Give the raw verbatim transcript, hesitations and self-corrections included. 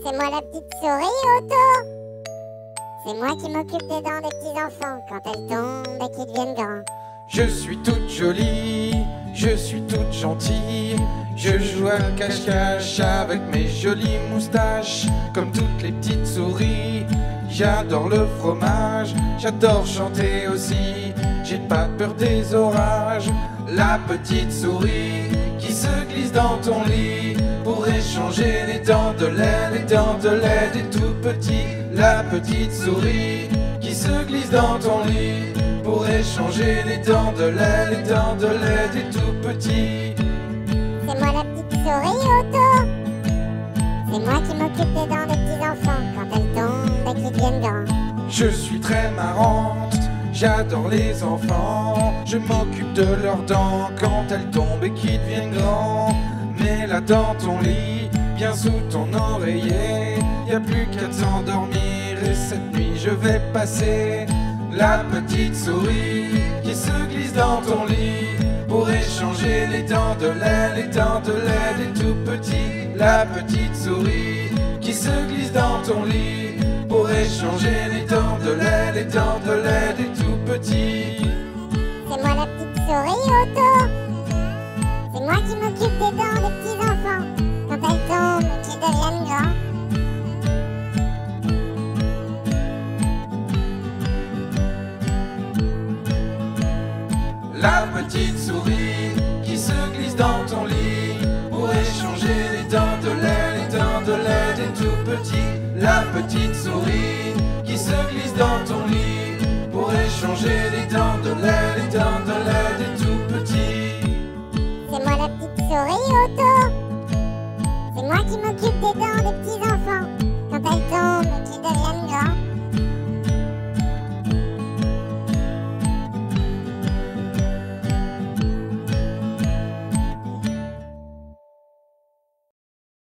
C'est moi la petite souris, Otto. C'est moi qui m'occupe des dents des petits enfants quand elles tombent et qu'ils deviennent grands. Je suis toute jolie, je suis toute gentille. Je joue à cache-cache avec mes jolies moustaches. Comme toutes les petites souris, j'adore le fromage. J'adore chanter aussi, j'ai pas peur des orages. La petite souris qui se glisse dans ton lit pour échanger les dents de lait, les dents de lait des tout petits. La petite souris qui se glisse dans ton lit pour échanger les dents de lait, les dents de lait des tout petits. C'est moi la petite souris, Otto. C'est moi qui m'occupe des dents des petits enfants quand elles tombent et qu'ils deviennent grands. Je suis très marrante, j'adore les enfants. Je m'occupe de leurs dents quand elles tombent et qu'ils deviennent grands. Mets-la dans ton lit, bien sous ton oreiller. Y a plus qu'à s'endormir et cette nuit je vais passer. La petite souris qui se glisse dans ton lit pour échanger les dents de lait, les dents de lait des tout petits. La petite souris qui se glisse dans ton lit pour échanger les dents de lait, les dents de lait des tout petits. C'est moi la petite souris, Otto. C'est moi qui m'occupe des dents des petits enfants quand elles tombent et qu'ils deviennent grands. La petite souris qui se glisse dans ton lit pour échanger les dents de lait, les dents de lait des tout petits. La petite souris qui se glisse dans ton lit pour échanger les dents de lait, les dents de lait des tout petits. C'est moi la petite souris, Otto. C'est moi qui m'occupe des dents